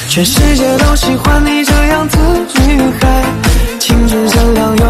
全世界都喜欢你这样子女孩，清纯善良又